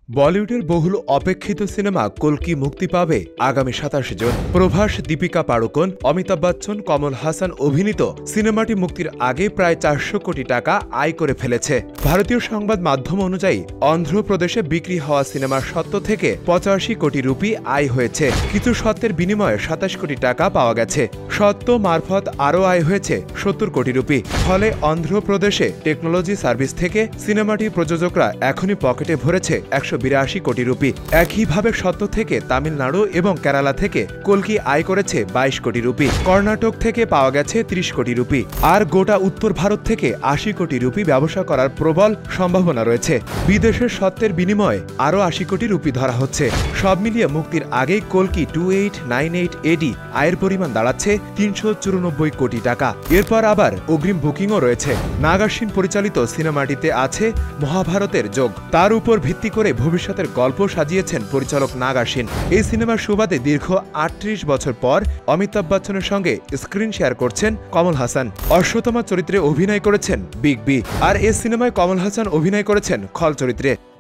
বলিউডের বহুল অপেক্ষিত সিনেমা কল্কি মুক্তি পাবে আগামী ২৭ জুন। প্রভাস, দীপিকা পাড়ুকোন, অমিতাভ বচ্চন, কমল হাসান অভিনীত সিনেমাটি মুক্তির আগে প্রায় ৪০০ কোটি টাকা আয় করে ফেলেছে। ভারতীয় সংবাদ মাধ্যম অনুযায়ী অন্ধ্রপ্রদেশে বিক্রি হওয়া সিনেমার স্বত্ব থেকে ৮৫ কোটি রুপি আয় হয়েছে। কিছু স্বত্বের বিনিময়ে ২৭ কোটি টাকা পাওয়া গেছে। স্বত্ব মারফত আরও আয় হয়েছে ৭০ কোটি রুপি। ফলে অন্ধ্রপ্রদেশে টেকনোলজি সার্ভিস থেকে সিনেমাটি প্রযোজকরা এখনই পকেটে ভরেছে ১৮২ কোটি রুপি। একইভাবে স্বত্ব থেকে তামিলনাড়ু এবং কেরালা থেকে কল্কি আয় করেছে ২২ কোটি রুপি। কর্ণাটক থেকে পাওয়া গেছে ৩০ কোটি রুপি। আর গোটা উত্তর ভারত থেকে ৮০ কোটি রুপি ব্যবসা করার প্রবল সম্ভাবনা রয়েছে। বিদেশের স্বত্বের বিনিময়ে আরও ৮০ কোটি রুপি ধরা হচ্ছে। সব মিলিয়ে মুক্তির আগেই কল্কি 2898 এডি আয়ের পরিমাণ দাঁড়াচ্ছে ৩৯৪ কোটি টাকা। এরপর আবার অগ্রিম বুকিংও রয়েছে। নাগ অশ্বিন পরিচালিত সিনেমাটিতে আছে মহাভারতের যোগ। তার উপর ভিত্তি করে ভবিষ্যতের গল্প সাজিয়েছেন পরিচালক নাগ অশ্বিন। এই সিনেমার সুবাদে দীর্ঘ ৩৮ বছর পর অমিতাভ বচ্চনের সঙ্গে স্ক্রিন শেয়ার করছেন কমল হাসান। অশ্বতমা চরিত্রে অভিনয় করেছেন বিগ বি। আর এই সিনেমায় কমল হাসান অভিনয় করেছেন খল চরিত্রে।